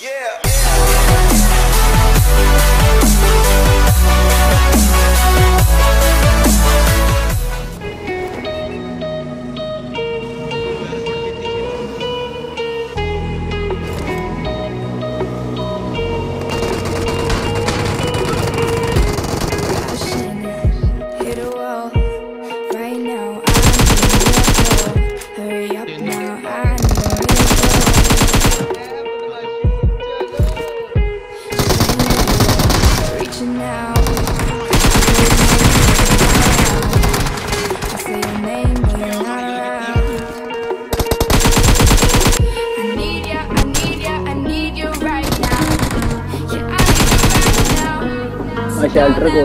Shelter को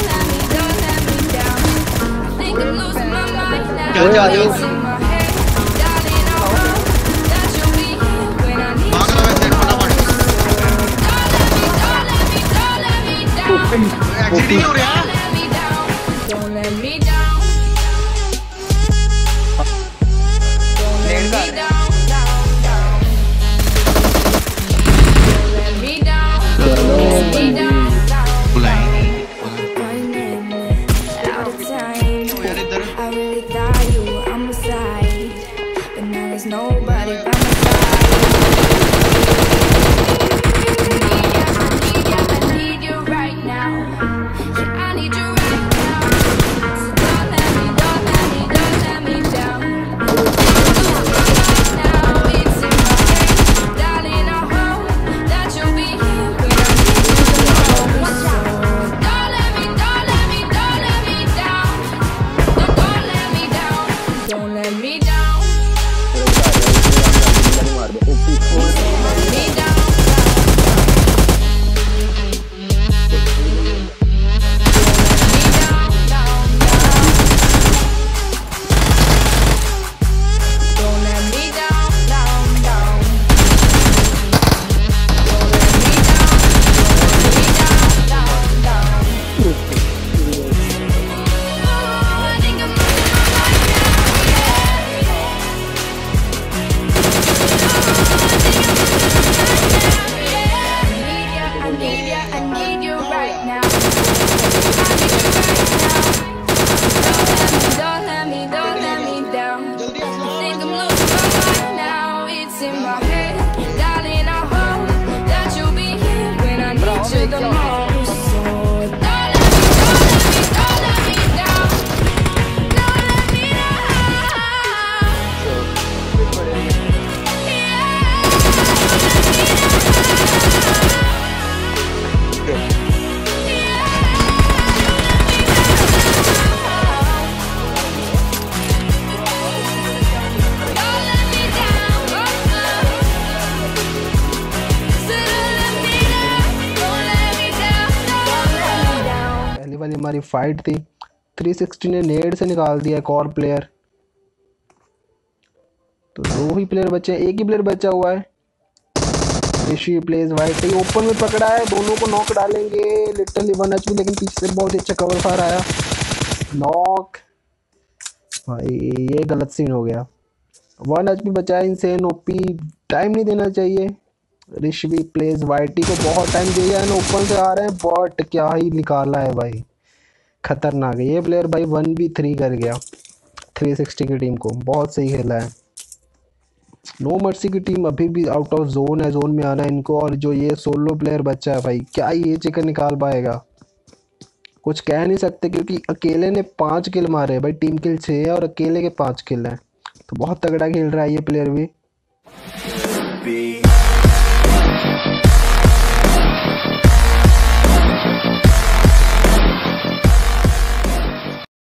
चल जा रही हूँ एक्सीड नहीं हो रहा वाली हमारी फाइट थी 360 ने नेड से निकाल दिया एक और प्लेयर। तो दो ही प्लेयर बचे, एक ही प्लेयर बचा हुआ है। ऋषि प्लेज वाइट ओपन में पकड़ा है, दोनों को नॉक डालेंगे। लिटरली 1 HP, लेकिन पीछे से बहुत अच्छा कवर फायर आया। नॉक भाई, ये गलत सीन हो गया। 1 HP बचा है। इनसेन ओपी, टाइम नहीं देना चाहिए। ऋषि प्लेज वाइटी को बहुत टाइम दिया है, ओपन से आ रहे हैं बट क्या ही निकाला है भाई, खतरनाक है ये प्लेयर भाई। 1v3 कर गया 360 की टीम को, बहुत सही खेला है। नो मर्सी की टीम अभी भी आउट ऑफ जोन है, जोन में आना है इनको। और जो ये सोलो प्लेयर बच्चा है भाई, क्या ये चिकन निकाल पाएगा, कुछ कह नहीं सकते, क्योंकि अकेले ने 5 किल मारे भाई। टीम किल 6 है और अकेले के 5 किल हैं, तो बहुत तगड़ा खेल रहा है ये प्लेयर भी।